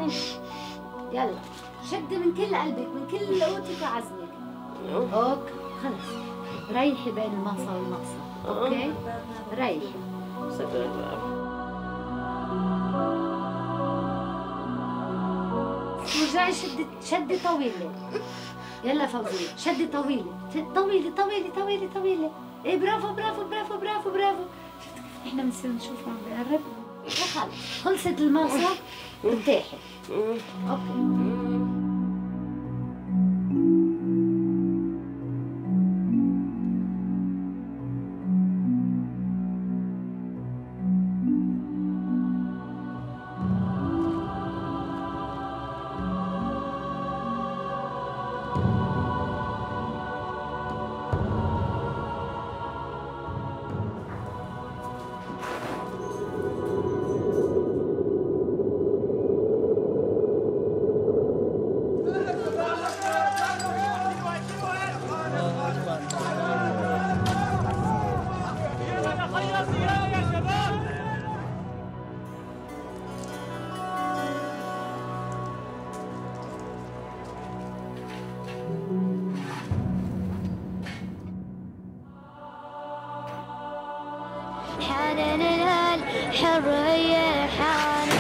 يلا شدي من كل قلبك، من كل قوتك وعزمك. اوكي خلص ريحي بين المقصى والمقصى. اوكي ريحي. سكر الباب. ورجعي شدي طويلة. يلا فوزية شدي طويلة طويلة طويلة طويلة طويلة. ايه برافو برافو برافو برافو برافو. شفتوا كيف احنا بنصير نشوف عم بيقرب؟ وخلص خلصت المقصة ارتاحي. اوكي. الحرية حان.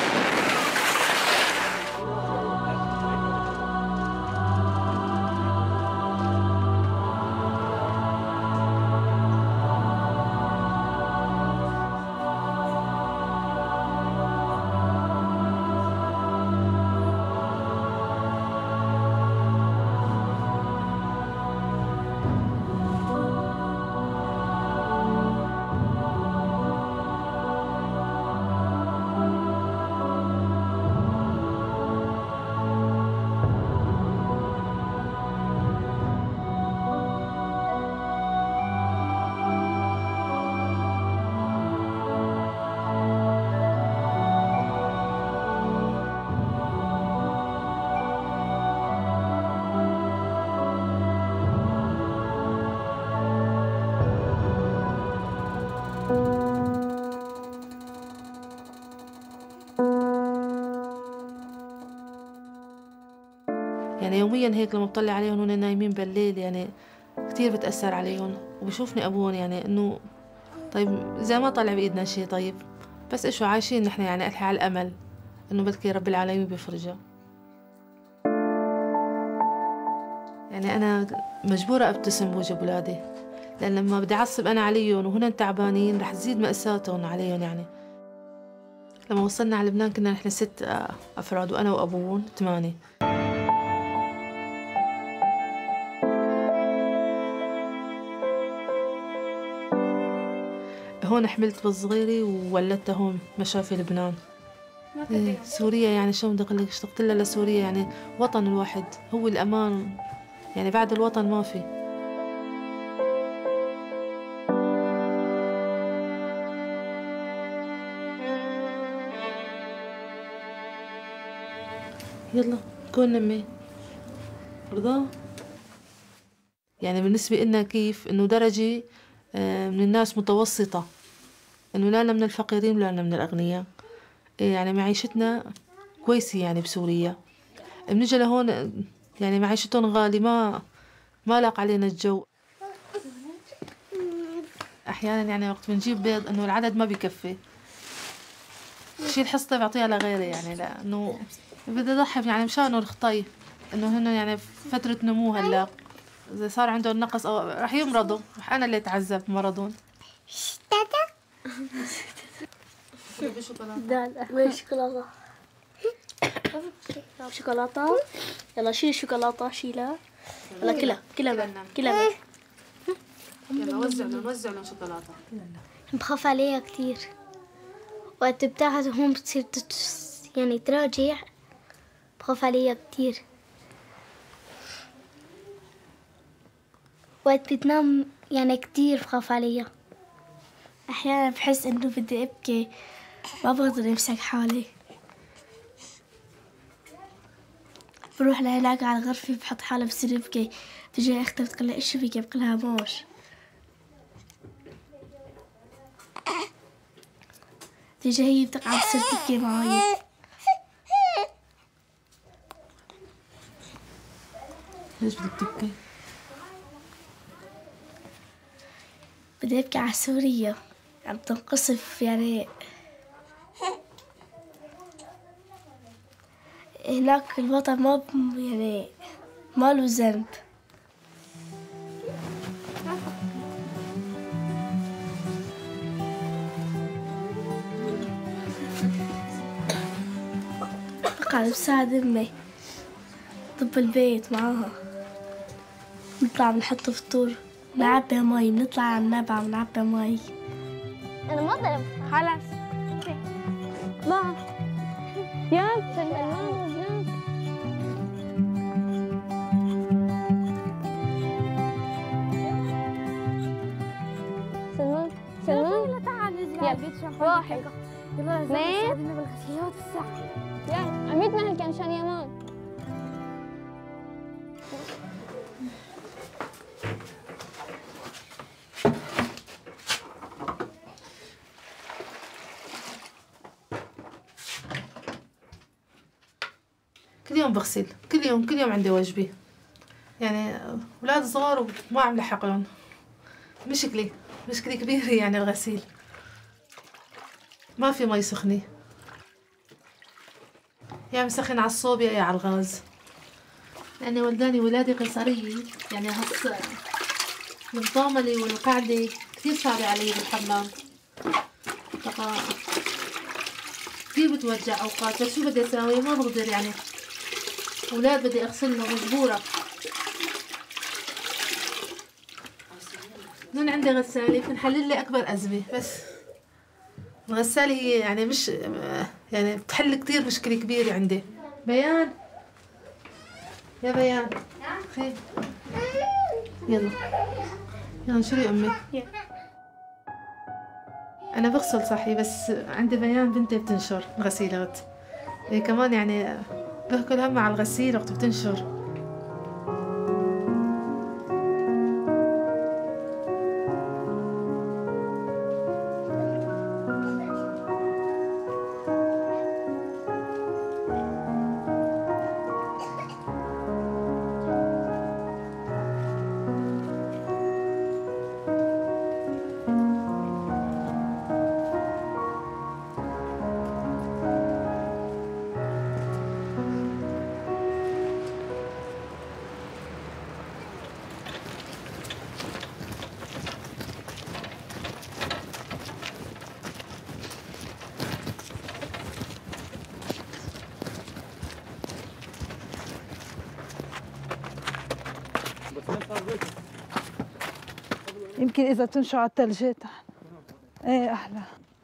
يعني يوميا هيك لما بطلع عليهم وهن نايمين بالليل يعني كتير بتأثر عليهم، وبشوفني أبوهم يعني إنه طيب إذا ما طلع بإيدنا شيء طيب بس إيشو عايشين نحن يعني على الأمل إنه بلكي رب العالمين بيفرجها. يعني أنا مجبورة أبتسم بوجه أولادي، لأن لما بدي أعصب أنا عليهم وهن تعبانين رح تزيد مأساتهم عليهم. يعني لما وصلنا على لبنان كنا نحن 6 أفراد وأنا وأبوهم 8. هون حملت بالصغيرة وولدتها هون مشافي لبنان. سوريا يعني شو بدي أقول لك، اشتقت لها لسوريا، يعني وطن الواحد هو الأمان، يعني بعد الوطن ما في. يلا كون نمي رضا. يعني بالنسبة إلنا كيف إنه درجة من الناس متوسطة، إنه لا من الفقيرين ولا من الأغنياء. يعني معيشتنا كويسة يعني بسوريا. بنجي لهون يعني معيشتهم غالي، ما لاق علينا الجو. أحيانا يعني وقت بنجيب بيض إنه العدد ما بيكفي، شيل حصتي بعطيها لغيري، يعني لأنه بدي أضحي يعني مشانه الخطي إنه هن يعني فترة نمو هلا إذا صار عندهم نقص أو رح يمرضوا، رح أنا اللي أتعذب بمرضهم. شوكولاتة شوكولاتة. يلا شيل الشوكولاتة، شيلها. يلا كلها يلا وزع لهم شوكولاتة. بخاف عليها كتير، وقت بتاعها هون بتصير يعني تراجع، بخاف عليها كتير. وقت بتنام يعني كتير بخاف عليها. أحيانا بحس إنه بدي أبكي، ما بقدر أمسك حالي. بروح لهناك على غرفي بحط حالي بصير أبكي. تجي أختي بتقول لي إيش بكي؟ بقول لها موش. تيجي هي بتقعد تصير تبكي معي. ليش بدك تبكي؟ بدي أبكي على سوريا، عم تنقصف يعني. هناك الوطن ما يعني ما له ذنب. بقعد بساعد أمي طب البيت معاها. نطلع بنحط فطور، نعبي مي، بنطلع على النبع بنعبي مي. أنا ما ضرب. خلاص ما يا سلمان سلمان سلمان تعال ننزل على البيت عشان واحد يلا ساعدينا بالغسيلات الساعة. يلا عميت مهلك عشان يمان. كل يوم بغسل، كل يوم عندي واجبي. يعني أولاد صغار وما عم لحق لهم. مشكلة كبيرة يعني الغسيل. ما في مي سخنة، يا مسخن على الصوب يا على الغاز. لأني ولداني ولادي قيصرية، يعني المطاملة والقعدة كثير صعبة علي بالحمام. كثير بتوجع أوقات، بس شو بدي أساوي؟ ما بقدر يعني. أولاد بدي أغسلهم مجبورة. من عندي غسالة بتنحل لي أكبر أزمة، بس الغسالة هي يعني مش يعني بتحل كتير مشكلة كبيرة عندي. بيان يا بيان خير يلا انشري أمي. أنا بغسل صحي، بس عندي بيان بنتي بتنشر الغسيلات. هي كمان يعني بهكل هم على الغسيل وقت بتنشر. يمكن إذا تنشوا على الثلجات. إيه أحلى.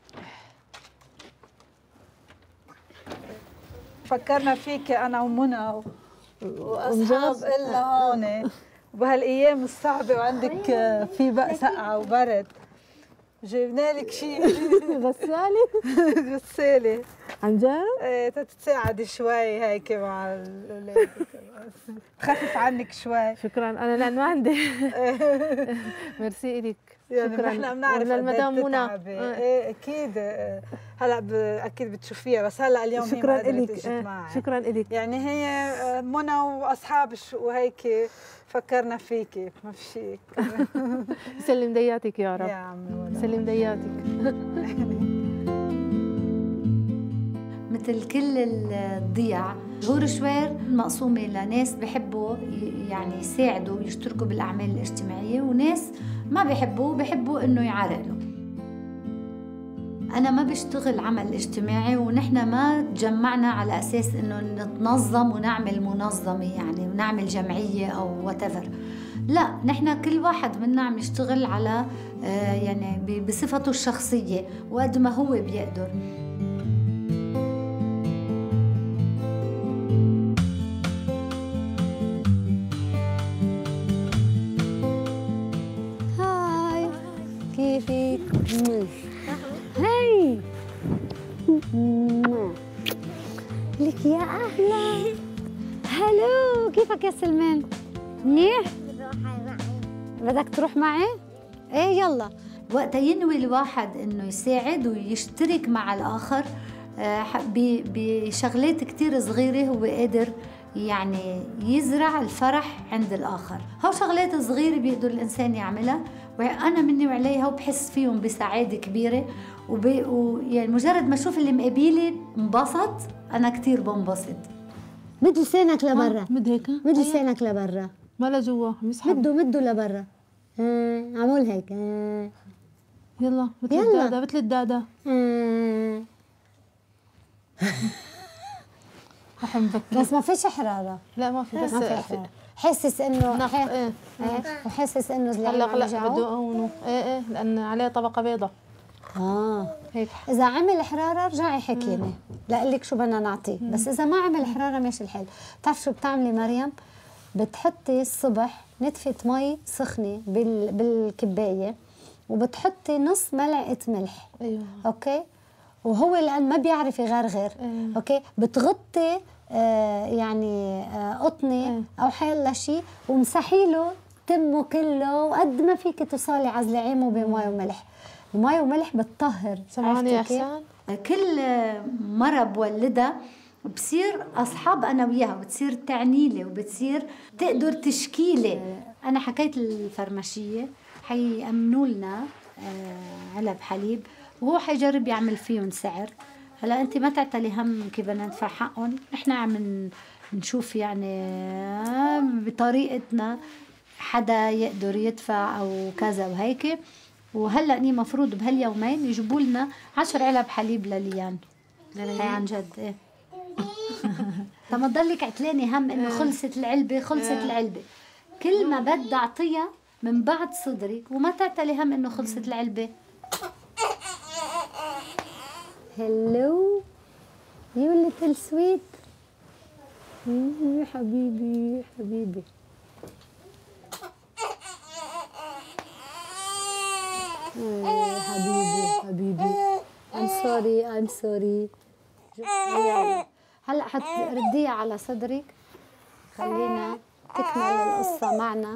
فكرنا فيك أنا ومنى وأصحاب إلا هون وبهالأيام الصعبة، وعندك في بقى سقعة وبرد. جبنا لك شيء غسالة غسالة عن جد؟ ايه تتساعد شوي هيك مع الاولاد، تخفف عنك شوي. شكرا. انا لان ما عندي. ميرسي الك. يعني شكرا. نحن بنعرف المدام منى. ايه اكيد. هلا اكيد بتشوفيها، بس هلا اليوم شكرا هي ما الك. معي. شكرا الك. يعني هي منى واصحاب وهيك فكرنا فيكي، ما في شيء. سلم دياتك يا رب. يا عمي سلم دياتك. مثل كل الضياع، هور شوير مقسومة لناس بحبوا يعني يساعدوا يشتركوا بالأعمال الاجتماعية، وناس ما بحبوا إنه يعرقلوا. أنا ما بشتغل عمل اجتماعي، ونحن ما تجمعنا على أساس إنه نتنظم ونعمل منظمة يعني ونعمل جمعية أو whatever. لا، نحن كل واحد منا عم يشتغل على يعني بصفته الشخصية وقد ما هو بيقدر. هاي كيفك؟ هاي لك يا أهلا. هلو كيفك يا سلمان؟ منيح؟ بدك تروح معي؟ ايه يلا. وقت ينوي الواحد انه يساعد ويشترك مع الاخر بشغلات كتير صغيرة، هو قادر يعني يزرع الفرح عند الآخر. هو شغلات صغيرة بيقدر الإنسان يعملها، وأنا مني وعليها وبحس فيهم بسعادة كبيرة، ويعني مجرد ما أشوف اللي مقابلي انبسط، أنا كتير بنبسط. مد لسانك لبرا. مد هيك، مد لسانك لبرا، ما لجوا يسحب. مده لبرا. عمول هيك. يلا مثل الدادة، مثل الدادة. بس ما فيش حرارة. لا ما في، بس ما في حرارة. حسس انه وحسس انه هلا بده هونه. ايه لان عليه طبقة بيضة. هيك. اذا عمل حرارة رجعي حكيني لاقول لك شو بدنا نعطيه، بس اذا ما عمل حرارة ماشي الحال. بتعرف شو بتعملي مريم؟ بتحطي الصبح نتفة مي سخنة بالكباية، وبتحطي نص ملعقة ملح. ايوه اوكي، وهو لان ما بيعرف يغرغر. اوكي، بتغطي يعني قطنه او حيلا شيء، ومسحي له تمه كله، وقد ما فيك توصلي عزلي عيمه بمي وملح. المي وملح بتطهر. سمعاني يا حسان؟ كل مرة بولدها بصير أصحاب أنا وياها، وبتصير تعنيلي، وبتصير تقدر تشكيلي. أنا حكيت الفرمشية حيأمنوا لنا علب حليب، وهو حيجرب يعمل فيهم سعر. هلا انت ما تعتلي هم كيف بدنا ندفع حقهم، احنا عم نشوف يعني بطريقتنا حدا يقدر يدفع او كذا وهيك. وهلا اني مفروض بهاليومين يجيبوا لنا 10 علب حليب لليان. هي عن جد ايه. فما تضلك عتلاني هم انه خلصت العلبه، خلصت العلبه. كل ما بدي اعطيها من بعد صدرك، وما تعتلي هم انه خلصت العلبه. هلو يو ليتل سويت. حبيبي حبيبي. حبيبي I'm sorry. هلا حترديها على صدرك. خلينا تكمل القصة معنا.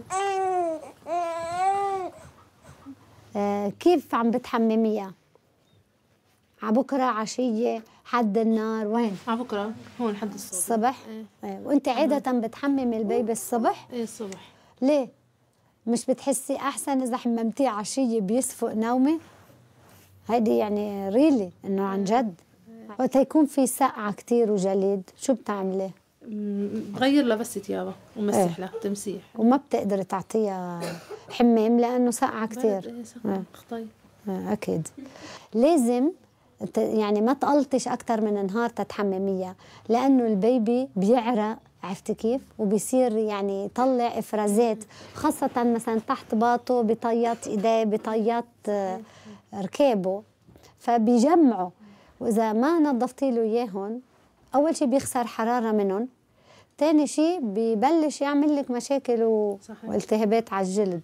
كيف عم بتحمميها؟ عبكرة، عشية، حد النار، وين؟ عبكرة هون حد الصبح. وانت عادة بتحممي البيبي الصبح؟ ايه الصبح. ليه؟ مش بتحسي احسن اذا حممتيه عشية بيصفق نومي؟ هيدي يعني ريلي انه عن جد. وقت يكون في سقعة كتير وجليد شو بتعملي؟ بغير لها بس ثيابها ومسح لها تمسيح. وما بتقدري تعطيها حمام لانه سقعة كتير. خطي. اكيد. لازم يعني ما تقلطش اكثر من نهار تتحمميها، لانه البيبي بيعرق، عرفتي كيف؟ وبيصير يعني يطلع افرازات، خاصة مثلا تحت باطه، بطيات ايديه، بطيات ركابه، فبيجمعوا. واذا ما نظفتي له اياهم، اول شيء بيخسر حرارة منهم، ثاني شيء ببلش يعمل لك مشاكل والتهابات على الجلد.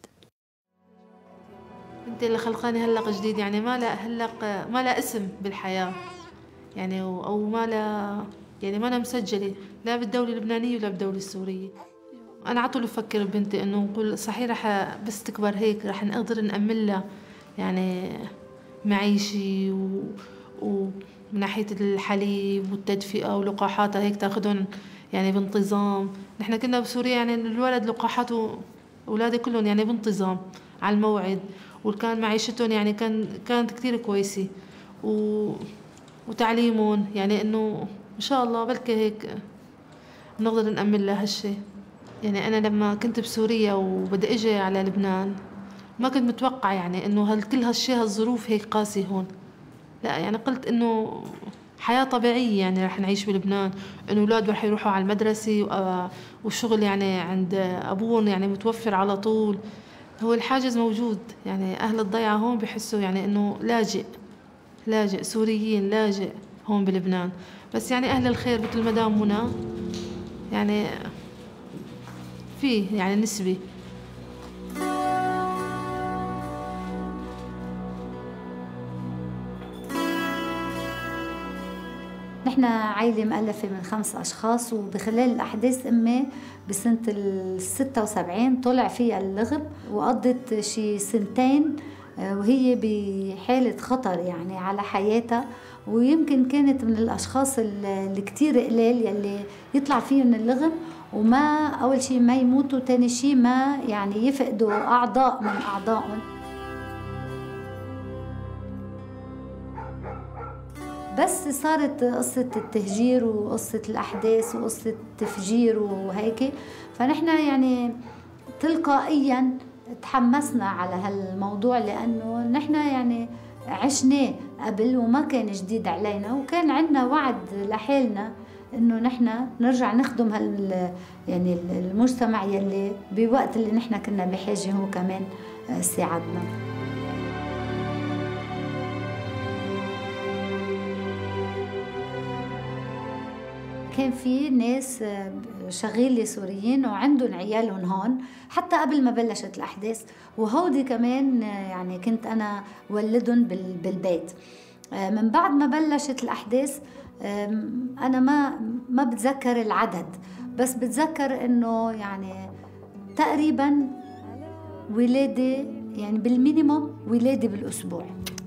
انت اللي خلقاني هلق جديد، يعني ما لا اسم بالحياة، يعني او ما لا يعني ما انا مسجله لا بالدولة اللبنانية ولا بالدولة السورية. انا على طول بفكر ببنتي انه نقول صحيح رح بس تكبر هيك رح نقدر نأمن لها يعني معيشة ومن ناحية الحليب والتدفئة ولقاحاتها هيك تاخذهم يعني بانتظام. نحن كنا بسوريا يعني الولد لقاحاته اولادي كلهم يعني بانتظام على الموعد، وكان معيشتهم يعني كانت كثير كويسة، وتعليمهم يعني انه ان شاء الله بلكي هيك بنقدر نأمن لها هالشيء. يعني انا لما كنت بسوريا وبدي اجي على لبنان ما كنت متوقع يعني انه كل هالشيء هالظروف هيك قاسي هون. لا يعني قلت انه حياة طبيعية يعني رح نعيش بلبنان، انه اولاد رح يروحوا على المدرسة والشغل يعني عند ابوهم يعني متوفر على طول. هو الحاجز موجود، يعني أهل الضيعة هون بحسوا يعني إنه لاجئ سوريين لاجئ هون بلبنان، بس يعني أهل الخير مثل مدام منى يعني فيه يعني نسبة. نحن عائلة مؤلفة من 5 أشخاص، وبخلال الأحداث أمي بسنة 76 طلع فيها اللغب، وقضت شي 2 سنين وهي بحالة خطر يعني على حياتها، ويمكن كانت من الأشخاص اللي كتير قليل يلي يطلع فيهم اللغم وما أول شيء ما يموتوا، تاني شيء ما يعني يفقدوا أعضاء من أعضائهم. بس صارت قصة التهجير وقصة الأحداث وقصة التفجير وهيك، فنحن يعني تلقائيا تحمسنا على هالموضوع، لأنه نحن يعني عشناه قبل وما كان جديد علينا، وكان عندنا وعد لحالنا انه نحن نرجع نخدم يعني المجتمع يلي بوقت اللي نحن كنا بحاجه هو كمان ساعدنا. كان في ناس شغيلة سوريين وعندهم عيالهم هون حتى قبل ما بلشت الأحداث، وهودي كمان يعني كنت أنا ولدهم بالبيت. من بعد ما بلشت الأحداث أنا ما بتذكر العدد، بس بتذكر إنه يعني تقريبا ولادة يعني بالمينيموم ولادة بالأسبوع.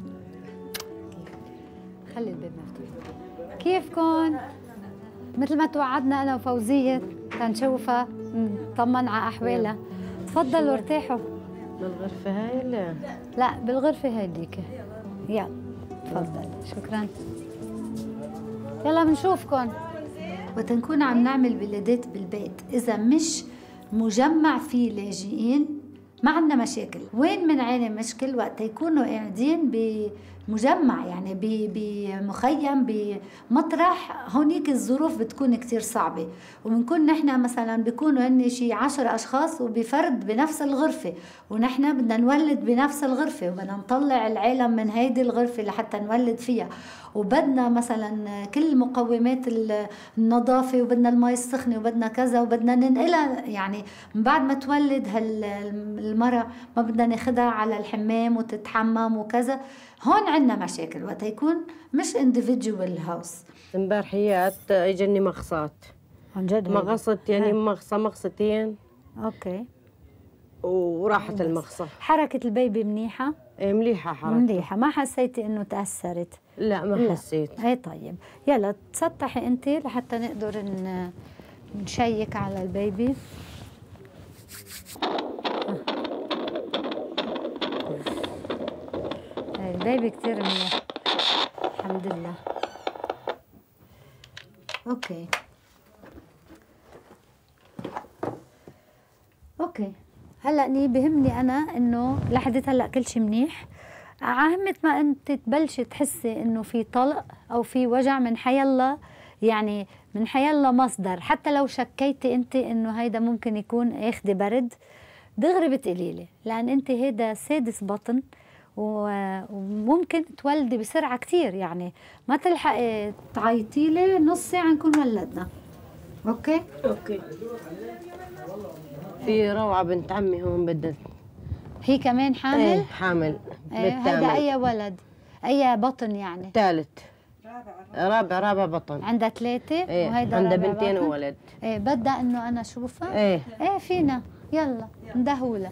خلي الباب مفتوح. كيفكن؟ مثل ما توعدنا أنا وفوزية تنشوفها نطمن على أحوالها. تفضلوا ارتاحوا. بالغرفة هاي لا بالغرفة هايديك. يلا تفضل. شكرا. يلا بنشوفكن. وتنكون عم نعمل ولادات بالبيت، إذا مش مجمع فيه لاجئين ما عندنا مشاكل. وين بنعاني مشكل؟ وقت يكونوا قاعدين بمجمع يعني بمخيم بمطرح، هونيك الظروف بتكون كتير صعبة، وبنكون نحن مثلا بيكونوا هن شي 10 أشخاص وبفرد بنفس الغرفة، ونحن بدنا نولد بنفس الغرفة، وبدنا نطلع العالم من هيدي الغرفة لحتى نولد فيها، وبدنا مثلا كل مقومات النظافة، وبدنا المي السخنة، وبدنا كذا، وبدنا ننقلها يعني من بعد ما تولد المرأة ما بدنا ناخدها على الحمام وتتحمم وكذا. هون عندنا مشاكل وقت يكون مش individual house. امبارحيات اجاني مغصات. عن جد؟ مغصت يعني مغصتين. اوكي. وراحت المغصة. حركة البيبي منيحة؟ ايه مليحة حركته. مليحة، ما حسيتي انه تأثرت؟ لا ما حسيت. ايه طيب، يلا تسطحي انت لحتى نقدر نشيك على البيبي. البيبي كتير منيح الحمد لله. اوكي هلا بهمني انا انه لحد هلا كل شيء منيح. عهمة ما انت تبلشي تحسي انه في طلق او في وجع من حيالله، يعني من حيالله مصدر، حتى لو شكيتي انت انه هيدا ممكن يكون اخذ برد، دغري بتقولي لي، لان انت هيدا سادس بطن وممكن تولدي بسرعه كثير، يعني ما تلحقي تعيطي لي نص ساعه نكون ولدنا. اوكي في روعة بنت عمي هون بدها. هي كمان حامل؟ ايه حامل. هيدا اي ولد؟ اي بطن يعني؟ ثالث رابع بطن. عندها 3 ايه وهيدا عندها بنتين وولد. ايه بدها انه انا اشوفها؟ ايه فينا، يلا ندهولها.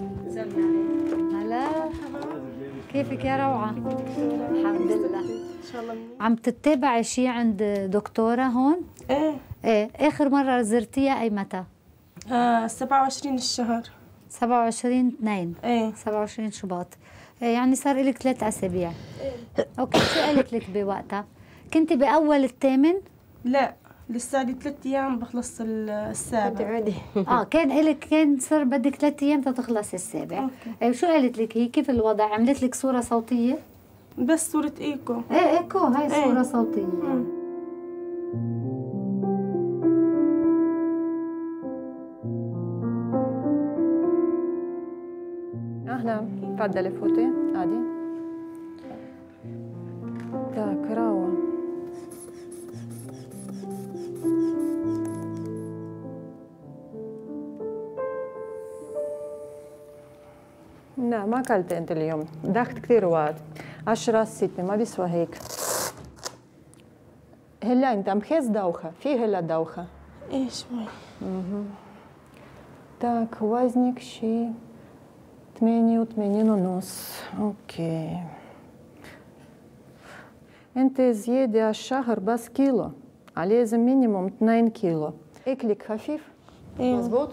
هلا كيفك يا روعة؟ الحمد لله. ان شاء الله. عم تتابعي شيء عند دكتورة هون؟ ايه اخر مرة زرتيها اي متى؟ 27 الشهر. 27/2. ايه 27 شباط. يعني صار لك 3 أسابيع. اوكي، شو قالت لك بوقتها؟ كنتي باول الثامن؟ لا لسه لي 3 ايام بخلص السابع. عادي. كان صار بدك 3 ايام تخلص السابع. شو قالت لك هي؟ كيف الوضع؟ عملت لك صورة صوتية؟ بس صورة ايكو. ايكو، هاي صورة صوتية. أهلا، تفضلي فوتي، عادي. تاك روعة. لا ما أكلت أنت اليوم، ضغط كثير وقت. 10/6 ما بيسوى هيك. هلا أنت مخيز دوخة، في هلا دوخة. ايه شوي. تاك وزنك شي 88.5. اوكي. انت زيادة على الشهر بس كيلو، لازم مينيموم 2 كيلو. اكلك خفيف؟ مظبوط؟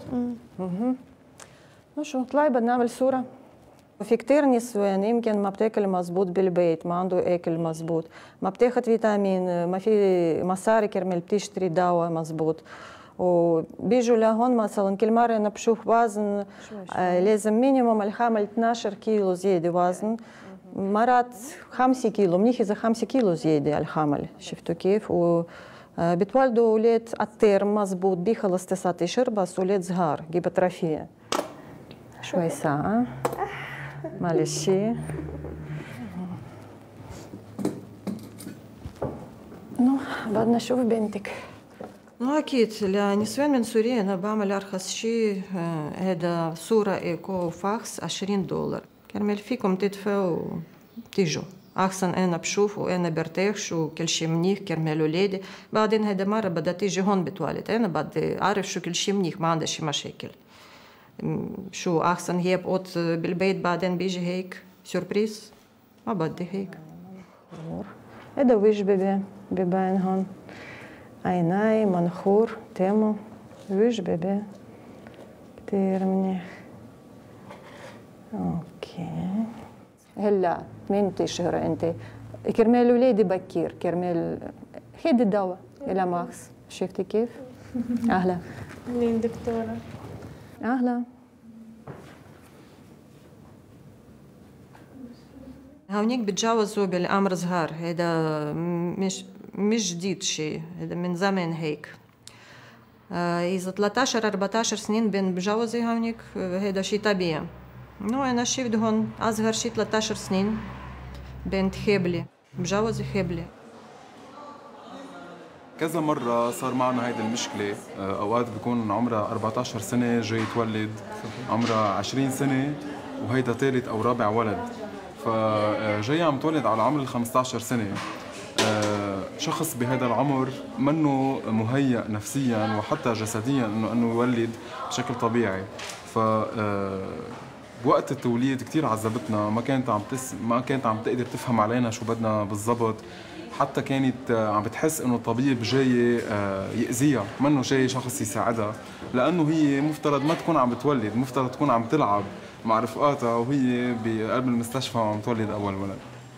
شو طلعي بدنا نعمل صورة. في كتير نسوان يمكن ما بتاكل مزبوط بالبيت، ما عنده اكل مزبوط، ما بتاخد فيتامين، ما في مصاري كرمال بتشتري دواء مزبوط، وبيجوا لهون مثلا كل مرة أنا بشوف وزن لازم مينيموم الحامل 12 كيلو زيادة وزن، مرات 5 كيلو، منيح إذا 5 كيلو زيادة الحامل، شفتوا كيف؟ بتولدوا أولاد الترم مزبوط بيخلص 9 أشهر، بس أولاد صغار جيبت رفيع. شوي ساعة معلش. بدنا نشوف بنتك. أكيد لنسوان من سوريا أنا بعمل أرخص شيء، هذا صورة إيكو فاكس $20 كرمال فيكم تدفعوا وتيجوا. أحسن أنا بشوف وأنا برتاح شو كل شيء منيح كرمال أولادي، بعدين هذا مرة بدها تيجي هون بتوالد، أنا بدي أعرف شو كل شيء منيح، ما عندها شي مشاكل. شو أحسن هي بقوت بالبيت بعدين بيجي هيك سوربريز، ما بدي هيك. هذا وجه بيبي ببين هون، عيناي منخور تامو، وجه بيبي كتير منيح. اوكي هلا 8 أشهر انت كرمال ولادي بكير، كرمال خدي الدواء الى ماكس. شفتي كيف؟ اهلا. منين دكتورة؟ اهلا. هونيك بتجاوزوا بالامر صغار، هذا مش جديد شيء، هذا من زمان هيك. اذا 13 14 سنين بين بجوزي هونيك هذا شيء طبيعي. أنا شفت هون أصغر شيء 13 سنين بنت خبلة مجوزة خبلة. كذا مرة صار معنا هيدي المشكلة، أوقات بيكون عمرها 14 سنة جاي تولد، عمرها 20 سنة وهيدا ثالث أو رابع ولد، فجاي عم تولد على عمر 15 سنة. شخص بهذا العمر منه مهيأ نفسيا وحتى جسديا انه يولد بشكل طبيعي. ف وقت التوليد كثير عذبتنا، ما كانت عم تقدر تفهم علينا شو بدنا بالضبط، حتى كانت عم بتحس انه الطبيب جاي يأذيها، منه جاي شخص يساعدها، لانه هي مفترض ما تكون عم بتولد، مفترض تكون عم تلعب مع رفقاتها وهي بقلب المستشفى وعم تولد اول ولد.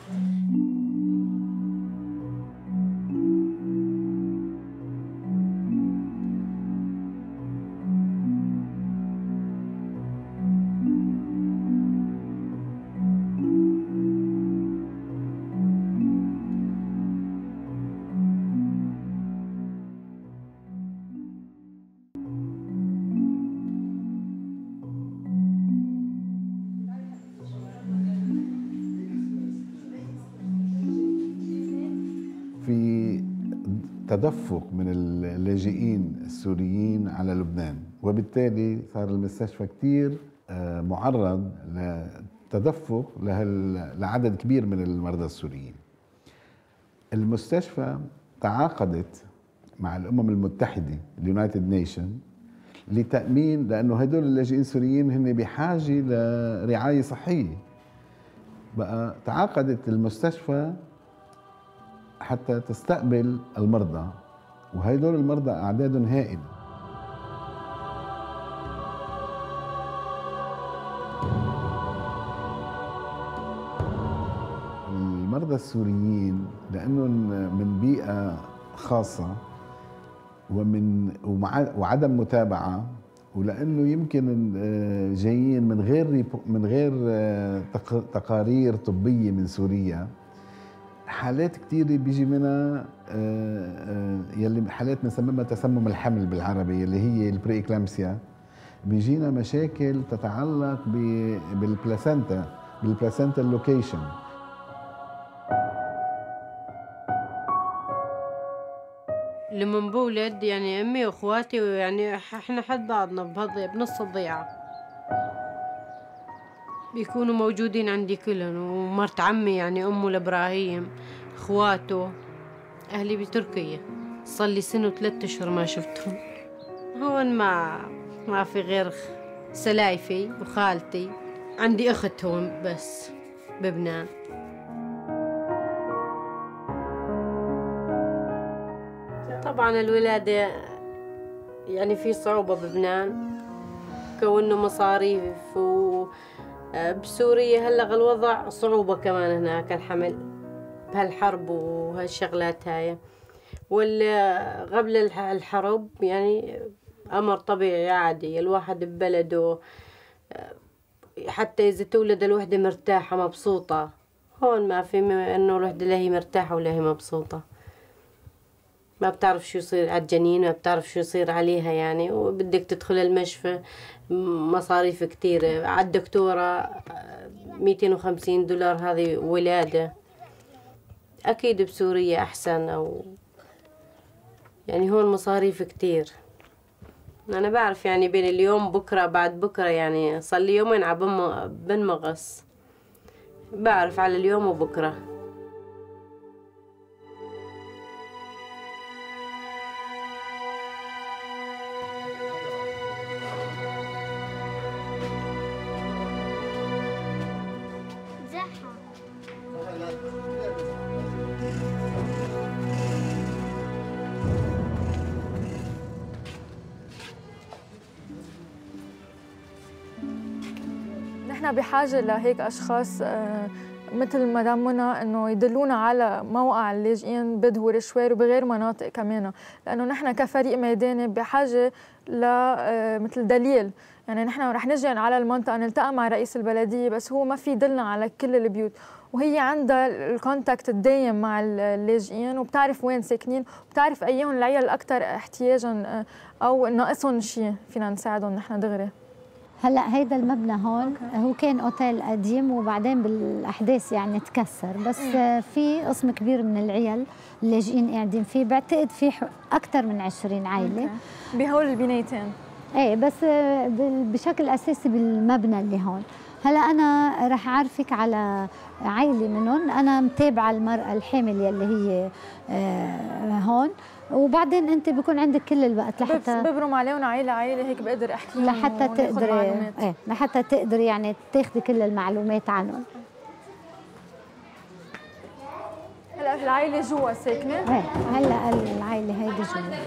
في تدفق من اللاجئين السوريين على لبنان، وبالتالي صار المستشفى كتير معرض لتدفق لعدد كبير من المرضى السوريين. المستشفى تعاقدت مع الأمم المتحدة اليونايتد نيشن لتأمين، لأنه هدول اللاجئين السوريين هن بحاجة لرعاية صحية. بقى تعاقدت المستشفى حتى تستقبل المرضى، وهدول المرضى أعدادهم هائلة. المرضى السوريين لأنهم من بيئة خاصة وعدم متابعة، ولأنه يمكن جايين من غير تقارير طبية من سوريا، حالات كتيرة بيجي منها يلي حالات بنسميها تسمم الحمل بالعربي، اللي هي البري إكلامسيا. بيجينا مشاكل تتعلق بالبلاسنتا اللوكيشن. لما بولد يعني امي واخواتي يعني احنا حد بعضنا بنص الضيعه بيكونوا موجودين عندي كلهم، ومرت عمي يعني امه لابراهيم، اخواته، اهلي بتركيا. صار لي سنة و3 أشهر ما شفتهم. هون ما في غير سلايفي وخالتي، عندي اخت هون بس ببنان. طبعا الولادة يعني في صعوبة بلبنان كونه مصاريف، وبسوريا هلا الوضع صعوبة كمان هناك الحمل بهالحرب وهالشغلات هاي. ولا قبل الحرب يعني أمر طبيعي عادي، الواحد ببلده حتى إذا تولد الوحدة مرتاحة مبسوطة. هون ما في إنه الوحدة لا هي مرتاحة ولا هي مبسوطة، ما بتعرف شو يصير على الجنين، ما بتعرف شو يصير عليها يعني، وبدك تدخل المشفى مصاريف كتيرة على الدكتورة 250 دولار هذه ولادة. أكيد بسوريا أحسن، أو يعني هون مصاريف كتير. أنا بعرف يعني بين اليوم بكرة بعد بكرة، يعني صار لي يومين بنمغص، بعرف على اليوم وبكرة. نحن بحاجة لهيك أشخاص مثل مدام منى، إنه يدلونا على موقع اللاجئين بدهور شوير وبغير مناطق كمان، لأنه نحن كفريق ميداني بحاجة مثل دليل. يعني نحن رح نجي على المنطقة نلتقى مع رئيس البلدية، بس هو ما في يدلنا على كل البيوت، وهي عندها الكونتاكت الدايم مع اللاجئين وبتعرف وين ساكنين وبتعرف أيهم العيال الأكثر احتياجا أو ناقصهم شيء فينا نساعدهم نحن دغري. هلا هيدا المبنى هون هو كان اوتيل قديم وبعدين بالاحداث يعني تكسر، بس في قسم كبير من العيال اللاجئين قاعدين فيه، بعتقد في اكثر من 20 عائله بهول البنايتين. ايه بس بشكل اساسي بالمبنى اللي هون. هلا انا رح اعرفك على عائله منهم، انا متابعه المراه الحامل يلي هي هون، وبعدين انت بيكون عندك كل الوقت لحتى ببرم عليهم عائله هيك بقدر احكي لحتى تقدري لحتى تقدري يعني تاخذي كل المعلومات عنهم. هلا العائله جوا ساكنه؟ ايه هلا العائله هيدي جوا.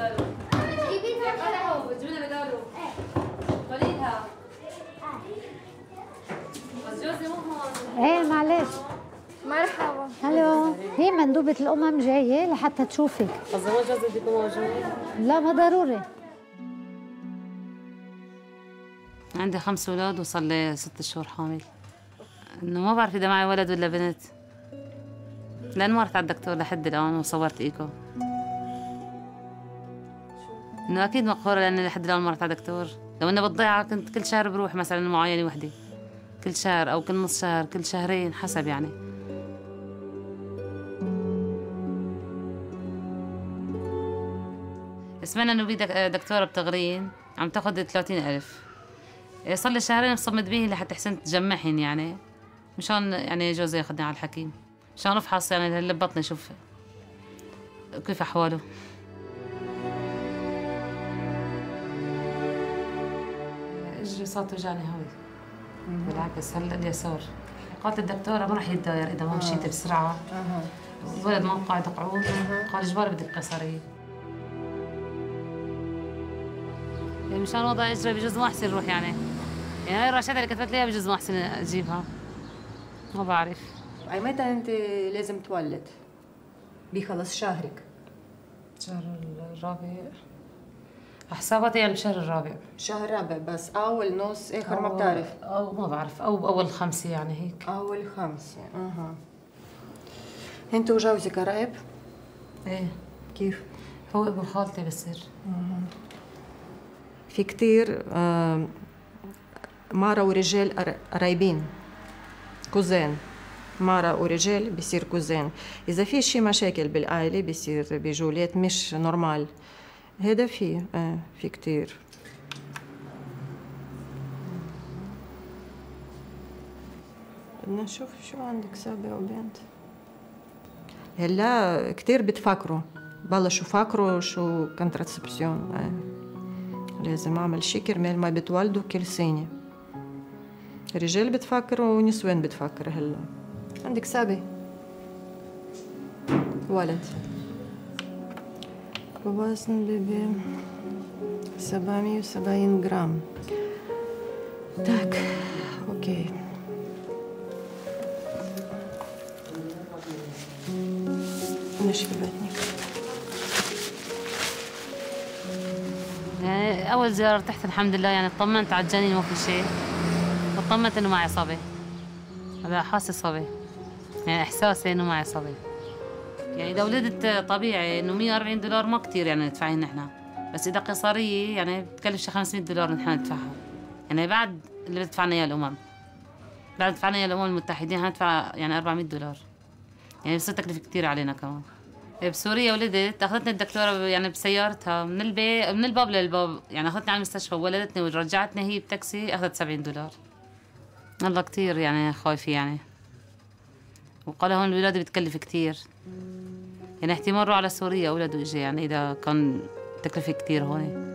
ايه معلش. مرحبا. هلو، هي مندوبة الأمم جاية لحتى تشوفك. إذا ما جوزك يكون موجود؟ لا ما ضروري. عندي 5 أولاد وصار لي 6 شهور حامل. إنه ما بعرف إذا معي ولد ولا بنت، لأن ما رحت على الدكتور لحد الآن وصورت إيكو. إنه أكيد مقهورة لأني لحد الآن ما رحت على الدكتور. لو إنه بالضيعة كنت كل شهر بروح مثلا معاينة وحدة، كل شهر أو كل نص شهر، كل شهرين حسب يعني. سمعنا إنه بدك دكتورة بتغرين عم تاخذ 30,000. صار لي شهرين مصمد به لحتى حسنت تجمعهن يعني، مشان يعني جوزي ياخذني على الحكيم مشان افحص يعني اللي ببطني شوف كيف احواله. اجري صوت وجعني هون بالعكس هلا اليسار. قالت الدكتوره ما راح يتداير اذا ما مشيتي بسرعه. الولد ما قاعد قعود، قال اجباري بدك قيصريه. يعني مشان وضع اجري بجوز ما احسن روح يعني هاي الرشادة اللي كتبت لي بجوز ما احسن اجيبها، ما بعرف. اي متى انت لازم تولد؟ بيخلص شهرك؟ الشهر الرابع حساباتي يعني بالشهر الرابع. شهر رابع بس اول نص اخر ما بتعرف؟ او ما بعرف، او اول 5 يعني هيك. اول 5 انت وجوزك قرايب؟ ايه. كيف؟ هو ابن خالتي بصير. في كتير مرة ورجال قرايبين، كوزين، مرة ورجال بيصير كوزين. إذا في شي مشاكل بالعائلة بيصير بجولات مش نورمال. هذا في كتير. بدنا نشوف شو عندك سابع وبنت. هلا كتير بتفكروا، بلشوا فكروا شو كونتراسبسيون. لازم أعمل شي كرمال ما بتولدوا كل سنة. الرجال بتفكروا ونسوان بتفكر. هلا عندك سابع ولد ووزن البيبي 770 جرام. تاك اوكي. نشفي بطنك. يعني أول زيارة رحت الحمد لله يعني اطمنت على الجنين ما في شيء، واطمنت إنه معي صبي. هذا حاسة صبي، يعني إحساسي إنه معي صبي. يعني إذا ولدت طبيعي إنه $140 ما كتير يعني ندفعين نحن، بس إذا قيصرية يعني بتكلف شي $500 نحن ندفعها. يعني بعد اللي بدفعنا إياه الأمم، بعد دفعنا إياه الأمم المتحدين حندفع يعني $400. يعني بصير تكلفة كتير علينا كمان. بسوريا ولدت، اخذتني الدكتوره يعني بسيارتها من الباب للباب، يعني اخذتني على المستشفى وولدتني ورجعتني هي بتاكسي، اخذت $70. والله كثير يعني خايفه يعني. وقالوا هون الولاده بتكلف كثير، يعني احتمال روح على سوريا اولاد واجي يعني اذا كان تكلفه كثير هون.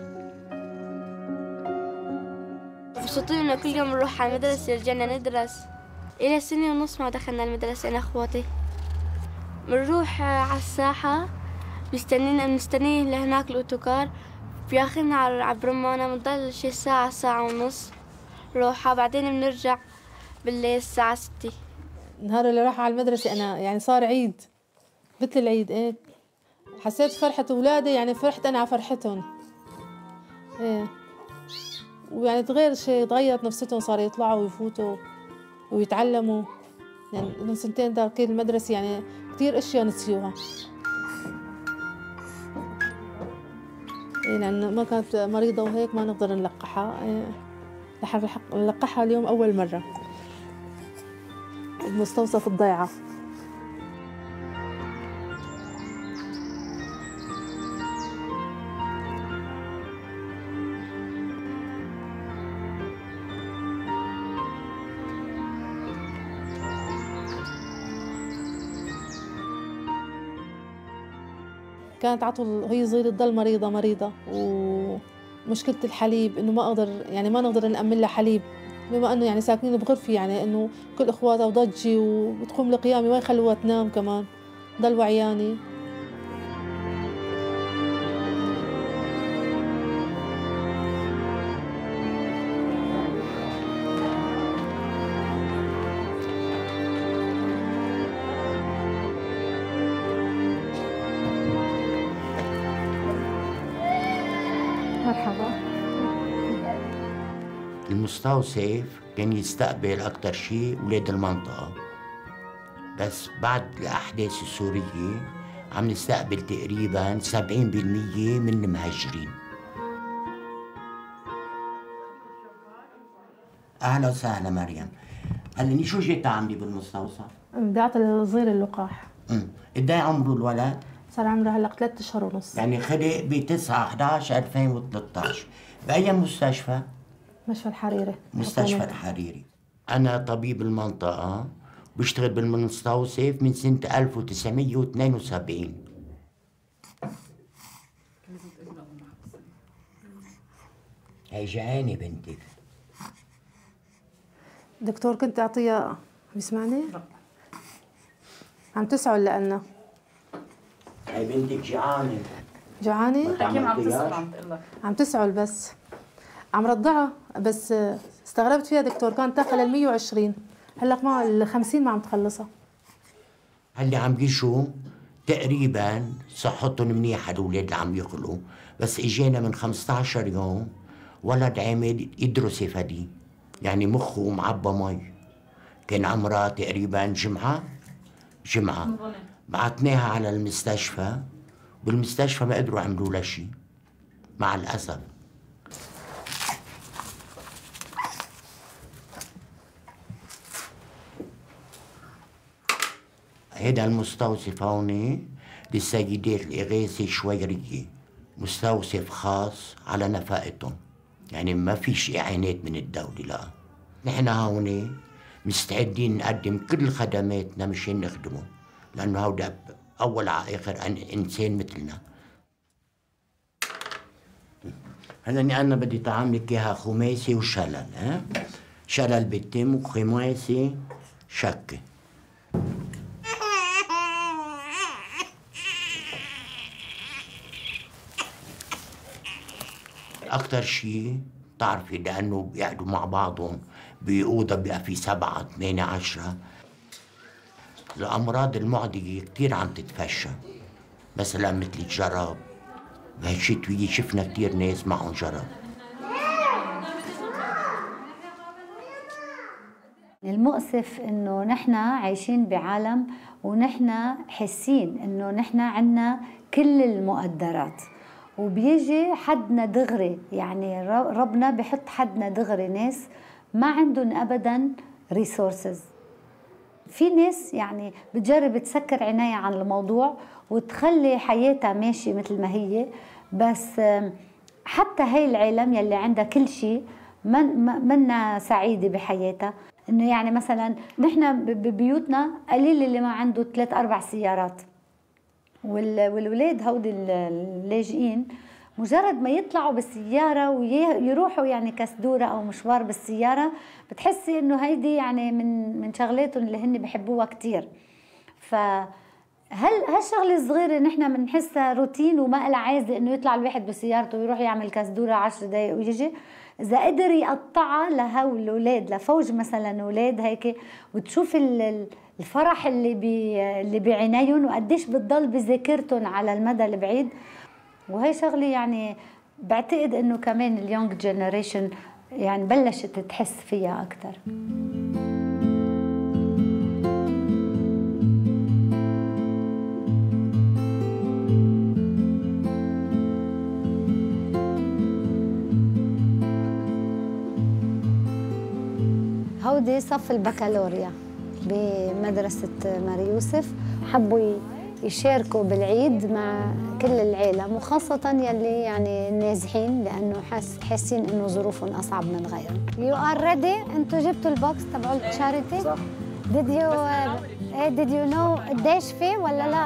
مبسوطين انه كل يوم نروح على المدرسه، رجعنا ندرس. إلى 1.5 سنة ما دخلنا المدرسه انا اخواتي. بنروح على الساحة، بنستنيه لهناك الأوتوكار، بياخذنا على برمانة، بنضل شي ساعة 1.5 ساعة روحة، بعدين بنرجع بالليل الساعة 6. النهار اللي راح على المدرسة أنا يعني صار عيد مثل العيد. إيه حسيت فرحة أولادي، يعني فرحت أنا على فرحتهم. إيه ويعني تغيرت نفسيتهم، صاروا يطلعوا ويفوتوا ويتعلموا. يعني من 2 تاركين المدرسة يعني كتير أشياء نسيوها. إيه لأن ما كانت مريضة وهيك ما نقدر نلقحها. إيه رح نلقحها اليوم أول مرة بمستوصف الضيعة. كانت عطول هي صغيرة تضل مريضة ومشكلة الحليب إنه ما نقدر نأمن لها حليب، بما إنه يعني ساكنين بغرفة، يعني إنه كل إخواتها وضجي وبتقوم لقيامي ما يخلوها تنام كمان، ضل وعياني. مرحبا. المستوصف كان يستقبل أكتر شيء ولاد المنطقة، بس بعد الأحداث السورية عم نستقبل تقريبا 70% من المهاجرين. أهلا وسهلا مريم. هلا شو جيت تعملي بالمستوصف؟ بدي أعطي الصغير اللقاح. قد ايه عمره الولد؟ صار عمره هلا 3 أشهر ونص. يعني خلق ب 9/11/2013. بأي مستشفى؟ مستشفى الحريري. مستشفى الحريري. أنا طبيب المنطقة، بشتغل بالمستوصف من سنة 1972. هي جعانة بنتك. دكتور كنت أعطيها، بيسمعني؟ عم تسعل لأنا. هي بنتك جعانة. جعانة؟ حكيم عم تسعل، عم تسعل بس عم رضعها، بس استغربت فيها دكتور، كانت تاخذ 120، هلا ما 50 ما عم تخلصها. هلا عم يشوا تقريبا صحتهم منيحة الأولاد اللي عم يخلقوا، بس إجينا من 15 يوم ولد عامل يدرس فدي، يعني مخه معبى مي، كان عمرها تقريبا جمعة بعتناها على المستشفى، بالمستشفى ما قدروا يعملوا لها شيء مع الأسف. هيدا المستوصف هون للسيدات الإغاثة الشويرية، مستوصف خاص على نفقتهم، يعني ما فيش إعانات من الدولة. لا، نحن هون مستعدين نقدم كل خدماتنا مشان نخدمهم، لأنه هودا أول على آخر إنسان مثلنا. هلا أنا بدي طعملك إياها خماسي وشلل، شلل بالتم وخماسي شكة. أكتر شيء تعرفي لأنه بيقعدوا مع بعضهم بأوضة بقى في 7 8 10. الأمراض المعدية كتير عم تتفشى، مثلا مثل الجرب. بهالشتوية شفنا كتير ناس معهم جرب. المؤسف انه نحن عايشين بعالم ونحن حاسين انه نحن عنا كل المقدرات، وبيجي حدنا دغري، يعني ربنا بحط حدنا دغري ناس ما عندهم ابدا ريسورسز. في ناس يعني بتجرب تسكر عناية عن الموضوع وتخلي حياتها ماشي مثل ما هي، بس حتى هاي العالم يلي عندها كل شيء منا سعيدة بحياتها. انه يعني مثلا نحن ببيوتنا قليل اللي ما عنده 3 4 سيارات، والولاد هودي اللاجئين مجرد ما يطلعوا بالسيارة ويروحوا يعني كسدورة أو مشوار بالسيارة بتحسي إنه هيدي يعني من شغلاتهم اللي هن بحبوها كتير. هالشغلة الصغيرة نحن بنحسها روتين وما لها عايزة إنه يطلع الواحد بسيارته ويروح يعمل كسدورة 10 دقايق ويجي. إذا قدر يقطعها لهول الأولاد، لفوج مثلا أولاد هيك، وتشوف الفرح اللي بعينيهم وقديش بتضل بذاكرتهم على المدى البعيد. وهي شغلة يعني بعتقد إنه كمان اليونج جينيريشن يعني بلشت تحس فيها أكتر. هودي صف البكالوريا بمدرسة ماري يوسف، حبوا يشاركوا بالعيد مع كل العالم وخاصة يلي يعني نازحين لأنه حاسين إنه ظروفهم أصعب من غيرهم. You are ready؟ أنتوا جبتوا البوكس تبعوا التشاريتي؟ صح. Did you know قديش فيه ولا لا؟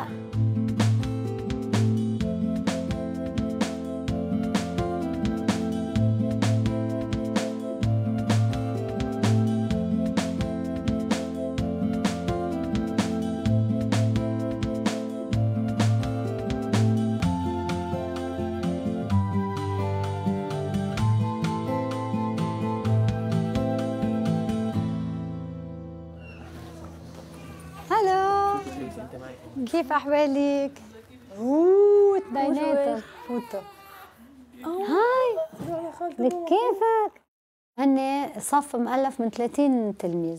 كيف أحوالك؟ بيناتهم فوتوا. هاي لك كيفك؟ هن صف مؤلف من 30 تلميذ.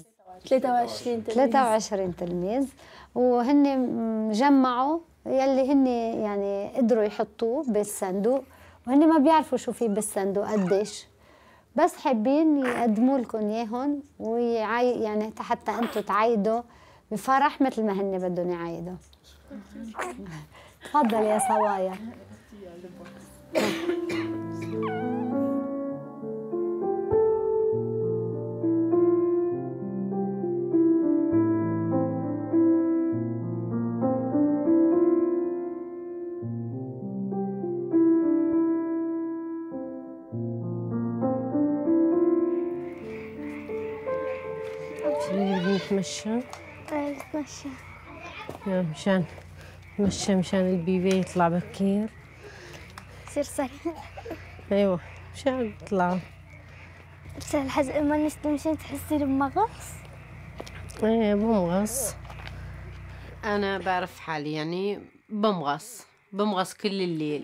23 تلميذ، وهن جمعوا يلي هن يعني قدروا يحطوه بالصندوق، وهن ما بيعرفوا شو في بالصندوق قديش، بس حابين يقدموا لكم اياهم يعني حتى انتم تعيدوا بفرح مثل ما هن بدهم يعيدوا. تفضل يا صوايا. نتمشى؟ نتمشى مشان البيبي يطلع بكير، يصير سريع. ايوه مشان يطلع. بس الحزق ما نمشي تحسي بمغص؟ ايه بمغص. انا بعرف حالي يعني بمغص كل الليل،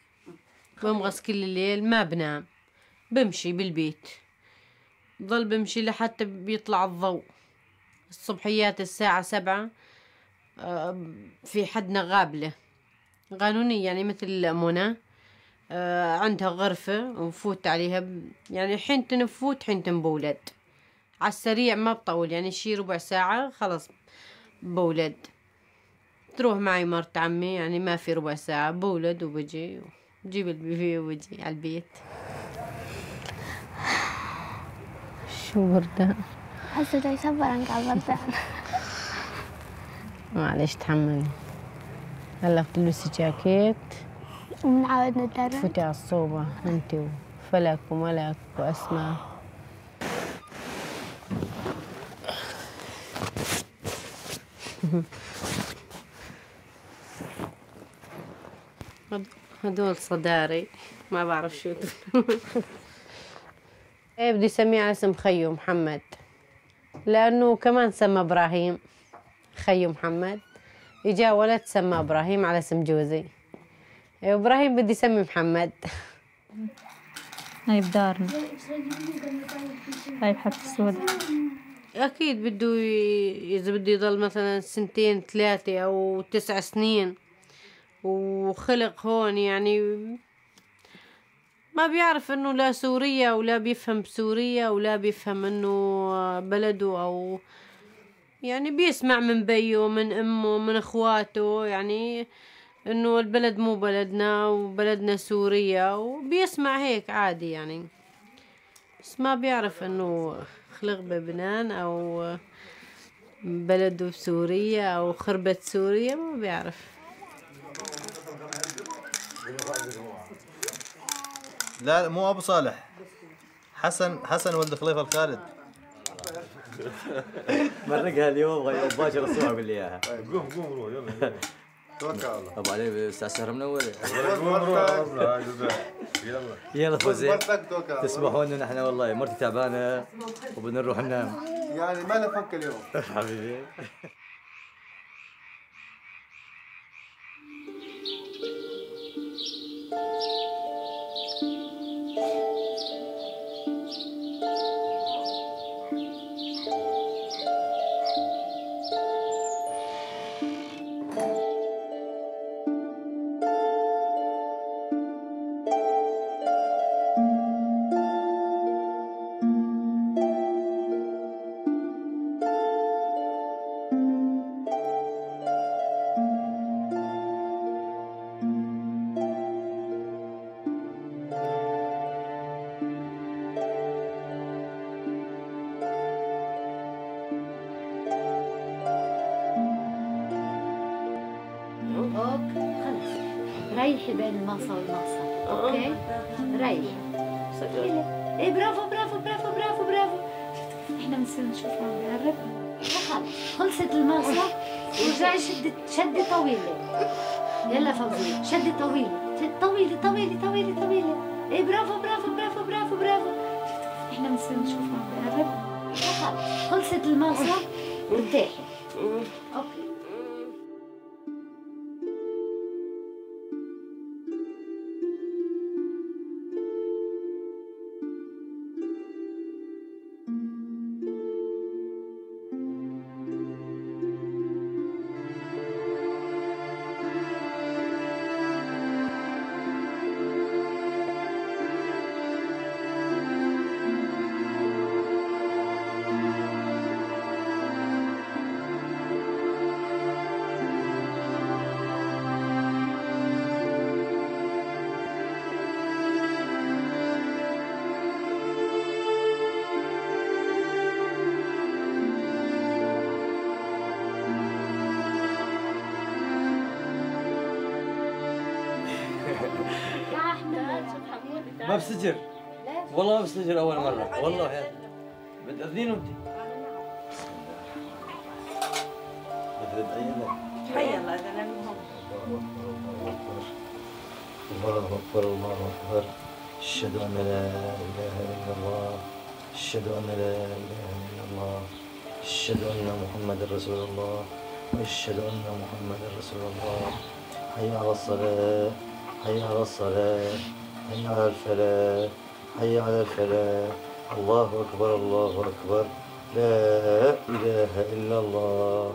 ما بنام، بمشي بالبيت، بضل بمشي لحتى بيطلع الضوء. الصبحيات الساعة 7 في حدنا غابلة قانونية، يعني مثل منى عندها غرفة ونفوت عليها، يعني حين تنفوت حين تنبولد على السريع، ما بطول يعني شي ربع ساعة خلص بولد. تروح معي مرت عمي، يعني ما في ربع ساعة بولد وبجي بجيب البيبي وبجي على البيت. شو بردان؟ حسيت يصبر عنك على البردان. معلش تحملي. هلا بتلبسي جاكيت وبنعاود نتدرب. تفوتي على الصوبة انت وفلك وملك واسماء. هدول صداري ما بعرف شو ايه بدي اسميه على اسم خيو محمد، لانه كمان سمى ابراهيم. خيو محمد اجا ولد سمى ابراهيم على اسم جوزي، ابراهيم بدي اسمي محمد. هاي بدارنا، هاي بحط السوداء. اكيد بده اذا بده يضل مثلا 2 3 او 9 سنين وخلق هون، يعني ما بيعرف انه لا سوريا ولا بيفهم بسوريا ولا بيفهم انه بلده، او يعني بيسمع من بيه من امه من اخواته يعني انه البلد مو بلدنا وبلدنا سوريا، وبيسمع هيك عادي يعني، بس ما بيعرف انه خلق بلبنان او بلده سوريا او خربت سوريا، ما بيعرف. لا مو ابو صالح، حسن ولد خليفه الخالد. مرقها اليوم مباشر الصبح قول لي اياها. قوم روح يلا توكل على الله. ابو علي استاذ سهر منور. يلا يلا فوزي تسمحوا لنا نحن والله مرتي تعبانه وبدنا نروح ننام. يعني ما نفك اليوم حبيبي. ريحي بين المقصة والمقصة، اوكي؟ ريحي. ايه برافو برافو برافو برافو برافو. احنا بنصير نشوف عم بيقرب. خلصت المقصة ورجعي شدي طويلة. يلا فوزية شدي طويلة طويلة طويلة طويلة طويلة. ايه برافو برافو برافو برافو برافو. احنا بنصير نشوف عم بيقرب. خلصت المقصة ارتاحي. اوكي. ما بسجر والله ما بسجر اول مره والله يا بتاذينه انت. حي الله اذن المهم. الله اكبر الله اكبر. اشهد ان لا اله الا الله. اشهد ان لا اله الا الله. اشهد ان محمد رسول الله. اشهد ان محمد رسول الله. حي على الصلاه. حي على الصلاه. حي على الفلاح. حي على الفلاح. الله أكبر الله أكبر. لا إله إلا الله.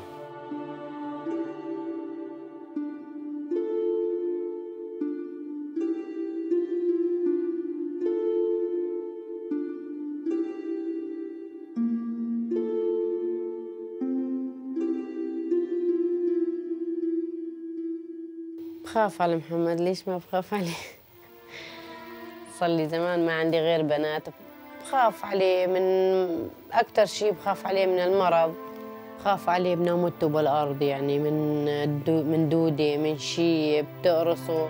بخاف على محمد. ليش ما بخاف عليه؟ صار لي زمان ما عندي غير بنات. بخاف عليه من أكتر شيء، بخاف عليه من المرض، بخاف عليه من موته بالأرض، يعني من دودة من شيء بتقرصه.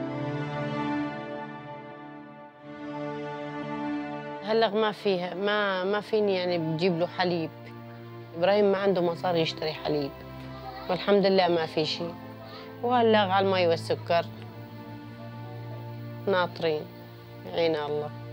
هلأ ما فيها ما فيني يعني بجيب له حليب. إبراهيم ما عنده مصاري يشتري حليب، والحمد لله ما في شيء. وهلأ على المي والسكر ناطرين. يعين الله.